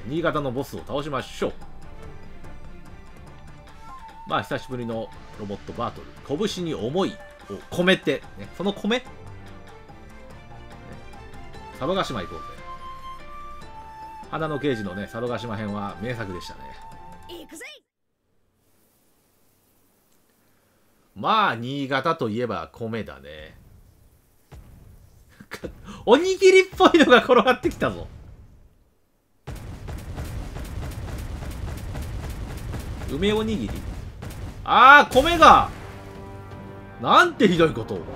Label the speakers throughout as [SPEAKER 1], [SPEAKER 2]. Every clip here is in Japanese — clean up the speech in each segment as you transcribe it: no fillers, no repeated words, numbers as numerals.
[SPEAKER 1] 新潟のボスを倒しましょう。まあ久しぶりのロボットバトル。拳に思いを込めて、ね、その米、ね、佐渡島行こうぜ。花の刑事のね、佐渡島編は名作でしたね。まあ新潟といえば米だね。おにぎりっぽいのが転がってきたぞ。梅おにぎり。ああ、米がなんてひどいことを。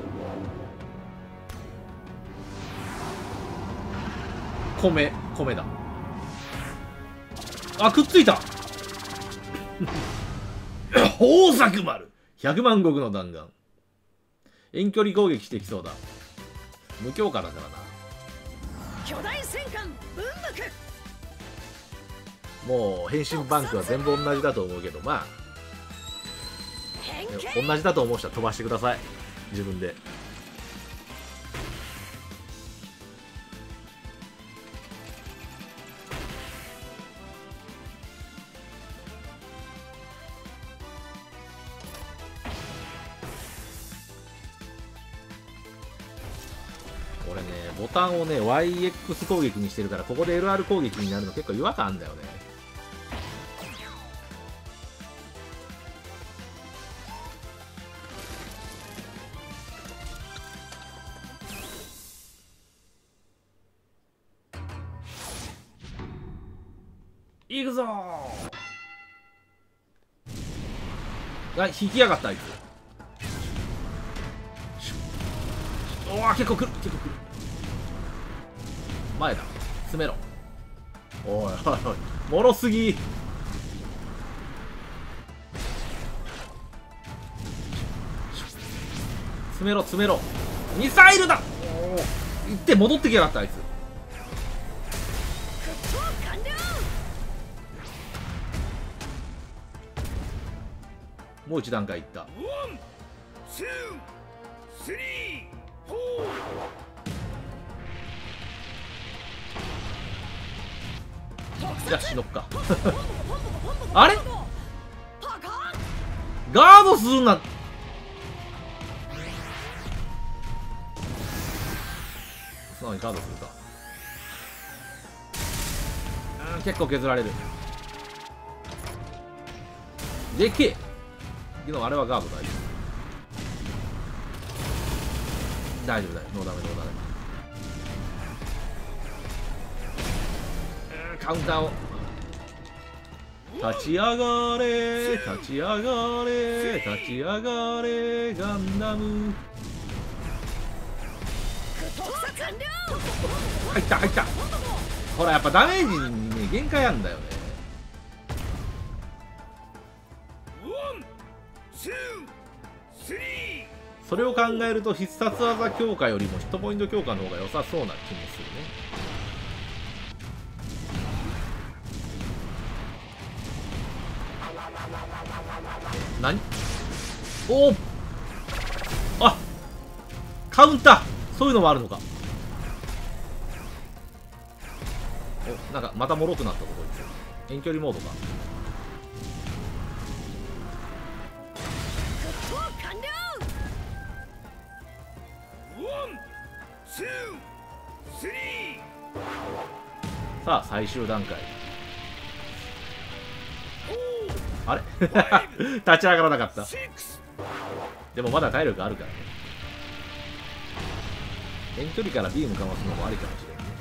[SPEAKER 1] 米だ。あ、くっついた。豊作丸100万石の弾丸。遠距離攻撃してきそうだ。無強化だからな。巨大戦艦文幕。もう変身バンクは全部同じだと思うけど、まあ同じだと思う人は飛ばしてください、自分で。俺ね、ボタンをね YX 攻撃にしてるから、ここで LR 攻撃になるの結構違和感あんだよね。いくぞー。あ、引きやがったあいつ。おお、結構来る。前だ、詰めろ。おいおいおい、もろすぎ。詰めろ。ミサイルだ。おお、行って戻ってきやがったあいつ。もう一段階いった。じゃあ死のっか。あれガードするな。素直にガードするか。結構削られる。でけえ。けどあれはガード大丈夫。ノーダメ。カウンターを。立ち上がれガンダム。入った。ほらやっぱダメージにね限界あんだよね。それを考えると必殺技強化よりもヒットポイント強化の方が良さそうな気もするね。何？おお、あ、カウンター、そういうのもあるのか。お、なんかまた脆くなったぞこいつ。遠距離モードか。さあ最終段階。あれ立ち上がらなかった。でもまだ体力あるからね。遠距離からビームかますのもありかもしれないね。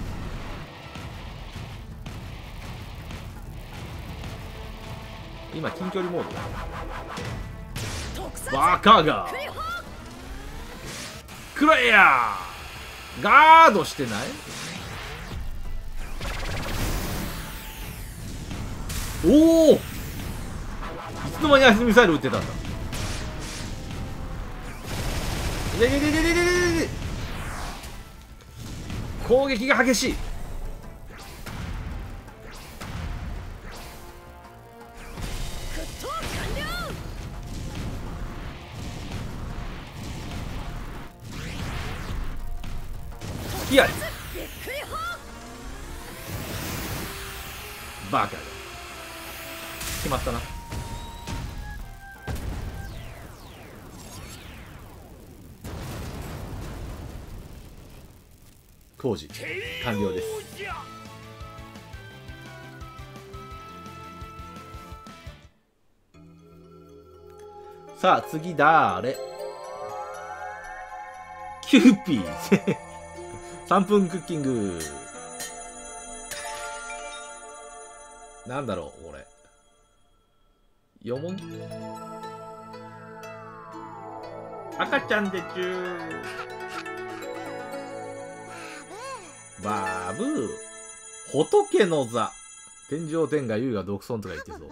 [SPEAKER 1] 今近距離モードだ。バカがくらえや。ガードしてない。おお、いつの間にアイスミサイル撃ってたんだ。攻撃が激しい。いや、 バカが決まったな。工事完了です。さあ次だーれ、キューピー3分クッキング。なんだろうこれ、よもん赤ちゃんでちゅー。バブー仏の座、天上天下優雅独尊とか言ってそう。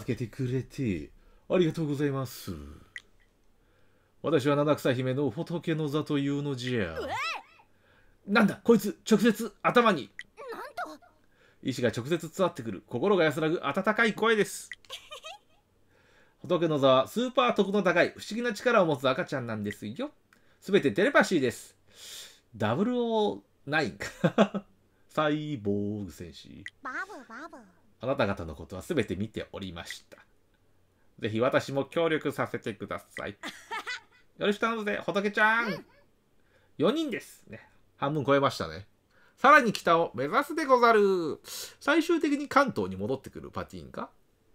[SPEAKER 1] 助けてくれてありがとうございます。私は七草姫の仏の座というのじゃ。なんだこいつ、直接頭に。なんと意志が直接伝わってくる心が安らぐ温かい声です。仏の座はスーパー徳の高い不思議な力を持つ赤ちゃんなんですよ。すべてテレパシーです。009かサイボーグ戦士。あなた方のことはすべて見ておりました。ぜひ私も協力させてください。よろしく頼むぜ仏ちゃん。4人ですね。半分超えましたね。さらに北を目指すでござる。最終的に関東に戻ってくるパティーンか。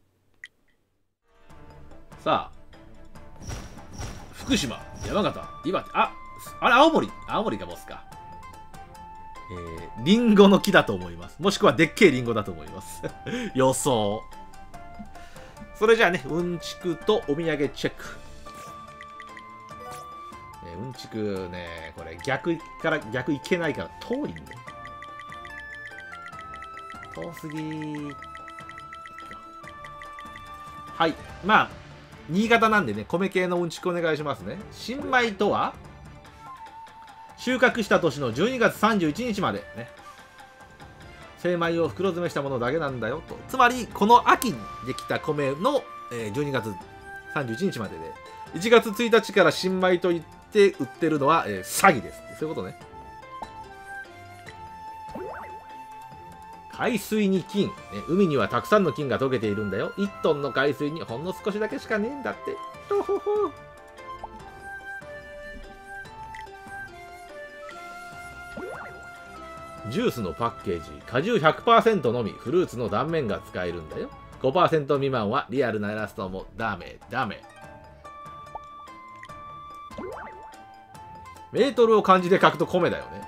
[SPEAKER 1] さあ福島、山形、岩手、あれ青森がボスか。リンゴの木だと思います。もしくはでっけえリンゴだと思います予想。それじゃあね、うんちくとお土産チェック。うんちくね、これ逆いけないから遠いんだよ。遠すぎ。はい、まあ新潟なんでね、米系のうんちくお願いしますね。新米とは収穫した年の12月31日までね、精米を袋詰めしたものだけなんだよと。つまりこの秋にできた米の、12月31日までで、1月1日から新米と言って売ってるのは、詐欺です。そういうことね。海水に金、ね、海にはたくさんの金が溶けているんだよ。1トンの海水にほんの少しだけしかねえんだって。とほほ。ジュースのパッケージ、果汁 100% のみ、フルーツの断面が使えるんだよ。5% 未満はリアルなイラストもダメ。メートルを漢字で書くと米だよね。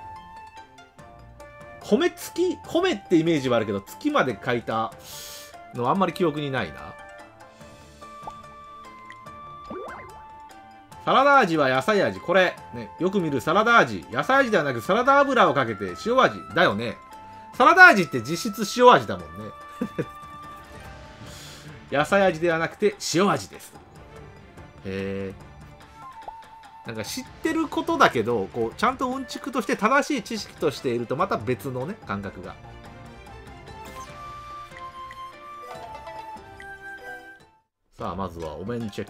[SPEAKER 1] 米ってイメージはあるけど、月まで書いたのあんまり記憶にないな。サラダ味は野菜味。これ、ね、よく見るサラダ味。野菜味ではなくサラダ油をかけて塩味だよね。サラダ味って実質塩味だもんね。野菜味ではなくて塩味です。へえ。なんか知ってることだけど、こうちゃんとうんちくとして正しい知識としているとまた別のね、感覚が。さあ、まずはお面チェック。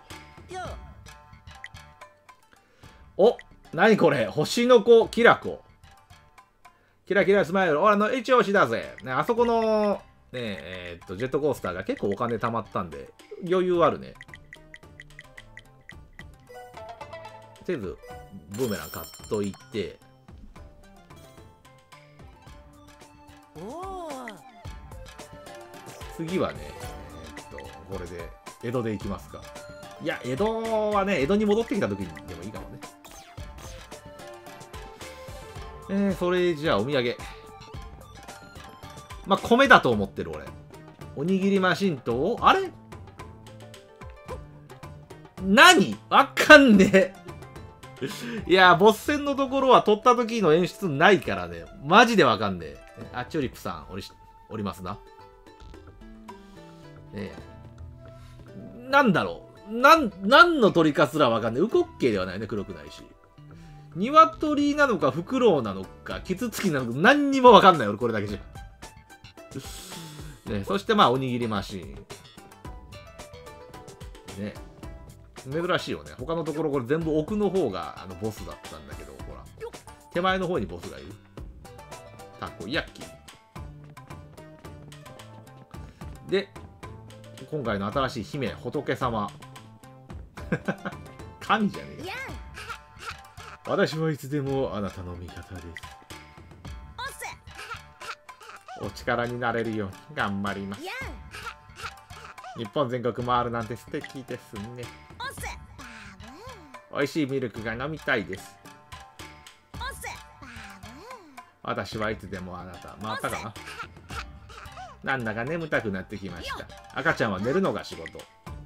[SPEAKER 1] お、何これ、星の子キラコ。キラキラスマイル、俺の一押しだぜ。ね、あそこの、ね、ジェットコースターが結構お金貯まったんで、余裕あるね。とりあえず、ブーメラン買っといて。次はね、これで、江戸で行きますか。いや、江戸はね、江戸に戻ってきた時にでもいいかもね。それじゃあお土産。まあ、米だと思ってる俺。おにぎりマシンと、あれ何わかんねえ。いや、ボス戦のところは取った時の演出ないからね。マジでわかんねえ。あ、チューリップさん、おりますな。なんだろう。なんの鳥かすらわかんねえ。ウコッケイではないね。黒くないし。鶏なのか、フクロウなのか、キツツキなのか、何にもわかんない俺、これだけじゃ。ね、そしてまあ、おにぎりマシーン。ね。珍しいよね。他のところこれ全部奥の方がボスだったんだけど、ほら。手前の方にボスがいる。たこ焼き。 で今回の新しい姫仏様神じゃねえか。私はいつでもあなたの味方です。お力になれるように頑張ります。日本全国回るなんて素敵ですね。美味しいミルクが飲みたいです。私はいつでもあなた。回ったかな。なんだか眠たくなってきました。赤ちゃんは寝るのが仕事。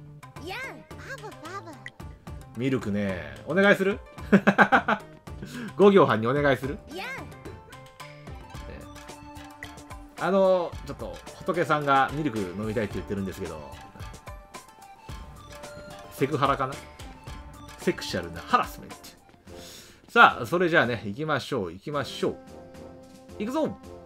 [SPEAKER 1] ミルクね、お願いする5行半にお願いする。ちょっと仏さんがミルク飲みたいって言ってるんですけど、セクハラかな。セクシャルなハラスメント。さあそれじゃあね、行きましょう行きましょう。行くぞ。